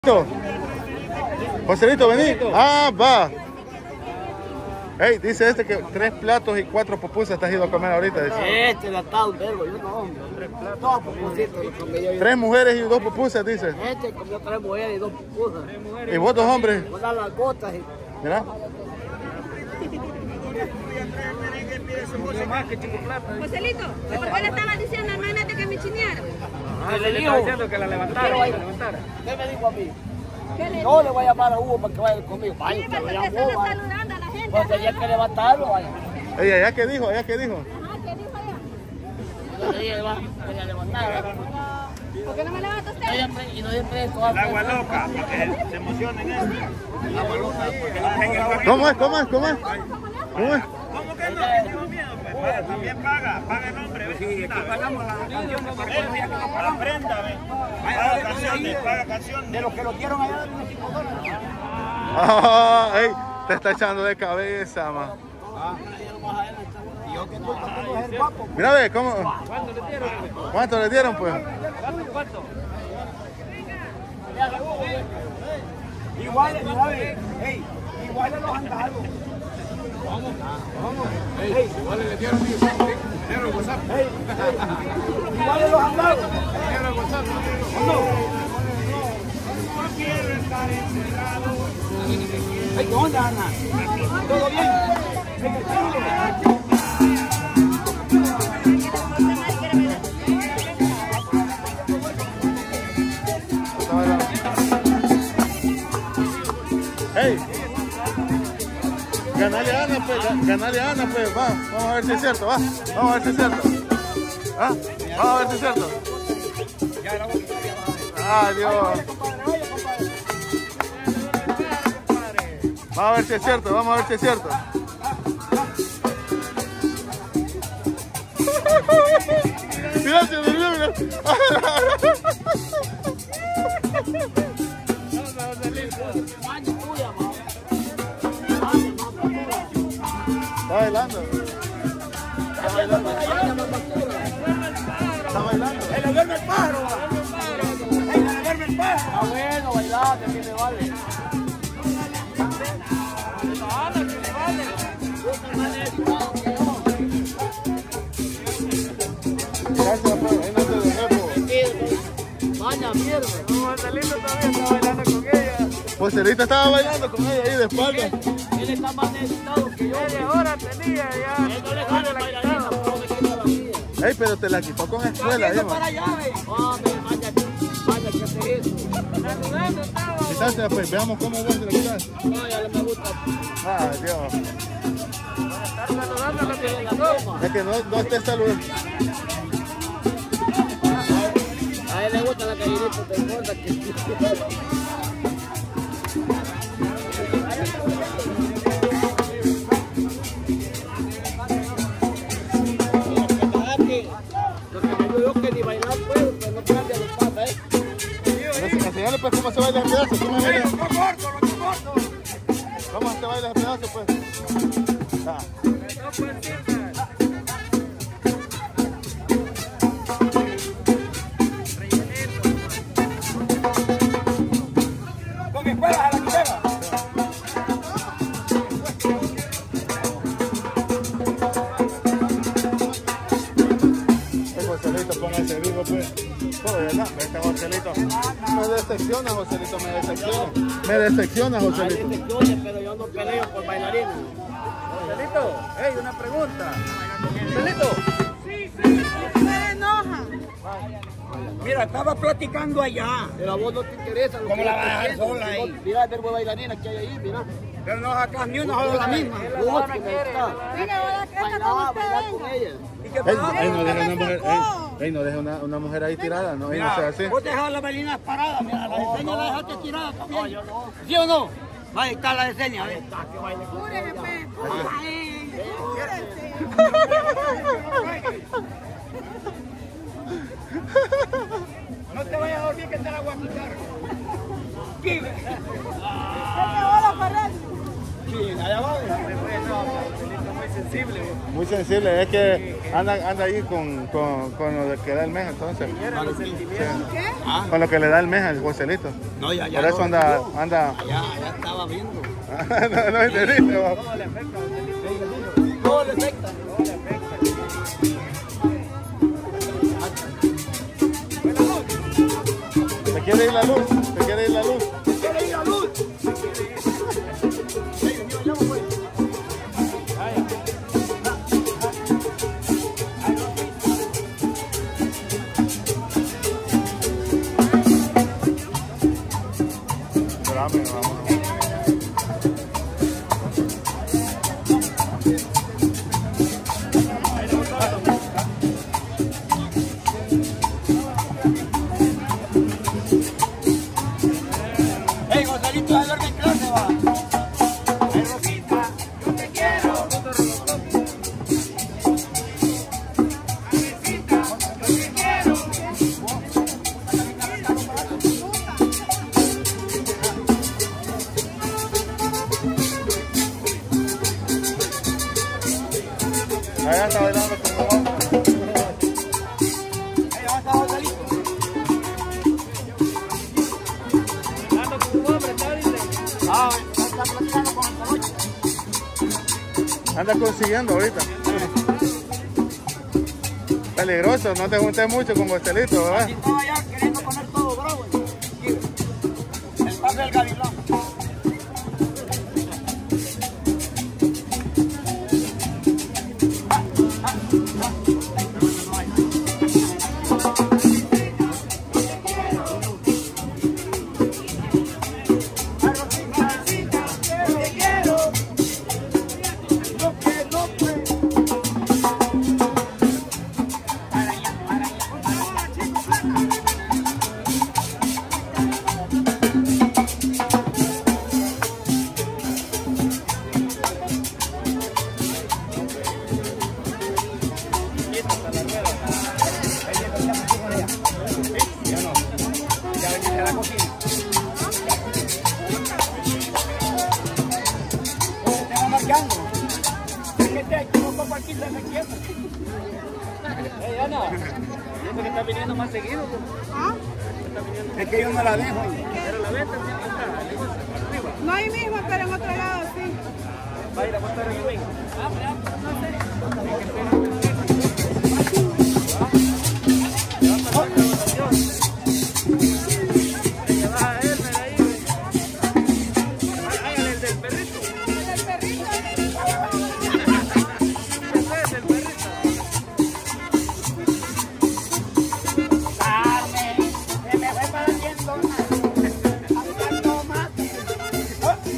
Joselito, vení. Ah, va. Hey, dice este que 3 platos y 4 pupusas te has ido a comer ahorita. Dice. Este la está un verbo, yo no, hombre. 3 platos. 2 pupusitos lo comí yo. 3 mujeres y 2 pupusas, dice. Este comió 3 mujeres y 2 pupusas. ¿Y vos 2 hombres? Voy a dar las gotas y... Mira. Joselito, ¿por qué le estabas diciendo hermanamente que me chineara? Ah, le dijo diciendo que la levantara. ¿Qué me dijo a mí? No le voy a llamar a Hugo para que vaya conmigo. Vaya, Sí, porque usted solo saludando a la gente. porque hay que levantarlo, vaya. Ey, ¿allá qué dijo? ¿Allá qué dijo? Ajá, ¿qué dijo ella? Yo le dije, va, que la levantara. ¿Por qué no me levanta usted? Y no siempre esto. El agua loca, para que se emocionen eso. El agua loca, para que no tengan miedo. ¿Cómo es? ¿Cómo es? ¿Cómo es? ¿Cómo es? ¿Cómo que no tengan miedo? Pues vaya, también paga el hombre. Sí, aquí pagamos la canción para la prenda, ¿ves? Paga canciones, paga canciones. De los que lo dieron allá, de los $5. Ah, ey, te está echando de cabeza, ma. Y yo que no tengo el guapo. Mira, ve, ¿cómo? ¿Cuánto le dieron, pues? Igual, mira, ve, hey, igual los han dado. Vamos. Hey, igual le dieron el WhatsApp. Hey, igual los han dado. El WhatsApp. No quiero estar encerrado. Hey, ¿qué onda, Ana? ¿Todo bien? En el Chile. Hey, ganale a Ana, pues, va, vamos a ver si es cierto, va, vamos a ver si es cierto, ¿ah? Vamos a ver si es cierto. Ah, Dios. Vamos a ver si es cierto, vamos a ver si es cierto. Mira, se durmió, mira. Está bailando. Está bailando. Está bailando. ¡El de verme el pájaro! ¡El de verme el pájaro! Está bueno bailar, que me vale. Gracias, pues. Ahí no te dejé, pues. Vaya mierda. Joselito también está bailando con ella. Pues ahorita estaba bailando con ella ahí de espalda. Él está más necesitado que yo. Media hora tenía ya. Él no le gana la bailarina, pero me quita la mía. Ey, pero te la quitó con escuela, Eso ahí, para man. allá, ve. Vaya que hace eso. Saludando estaba. Quitaste, pues, veamos cómo vos te la quitaste. No, ya no me gusta. Ah, Dios. Estar saludando lo que le toma. Es que no estés saludando. A él le gusta la gallinita de gorda que... Lo que me digo yo que ni bailar puedo, pero no cambia los patas, Enseñale, pues, cómo se baila el pedazo. ¿Cómo se baila? Lo corto. ¿Cómo se baila el pedazo, pues? Ah. No puede ser. Con escuelas a la quitera. El Joselito, póngase vivo, pues. Todo, ¿verdad? Este Joselito. Me decepciona, Joselito, me decepciona. Me decepciona, Hay Joselito. excepciones, pero yo no peleo por bailarines. Joselito, hey, una pregunta. Joselito. Se enoja. Mira, estaba platicando allá. Pero a vos no te interesa. ¿Cómo la vas a dejar sola ahí? Mira el verbo bailarina que hay ahí, mira. Pero no sacas ni una sola la misma. Vos que me gusta. Mira, ahora que está con Bailar con usted. ella. ¿Y qué Ey, pasa? no deja una mujer, ey, no deja una mujer ahí tirada, no, ey, no sea así. Vos dejás las bailarinas paradas, mira, las enseñas las dejaste tiradas también. ¿Sí o no? Ahí está la enseña, ahí está, que baile. Júrese, pues. Ay, júrese. No te vayas a dormir que te la voy a quitar. ¿Quién? ¿Qué te va a correr? ¿Quién? Allá va. sensible. Muy sensible, es que anda ahí con lo de que da el mes, entonces. Sí. Con lo que le da el mes al Joselito. No, ya. Por eso anda. Ya estaba viendo. No entendiste, ¿va? Todo le afecta, Joselito. Todo le afecta. ¿Te quiere ir la luz? ¿Te quiere ir la luz? Hey, Joselito, a ver qué clase va. Ay, Rosita, yo te quiero. Rosita, yo te quiero. Allá está bailando como vamos. Hey, ¿dónde está Joselito? Está platicando con el colocho. Anda consiguiendo ahorita. Peligroso, no te juntes mucho con Joselito, ¿verdad? Aquí estaba ya queriendo poner todo bravo. El pase del gavilán. Hey, Ana, ¿y que está viniendo más seguido? ¿Ah? Es que yo no la dejo. Pero la venta siempre está arriba. No ahí mismo, pero en otro lado, sí. Va a ir a montar el domingo. No sé.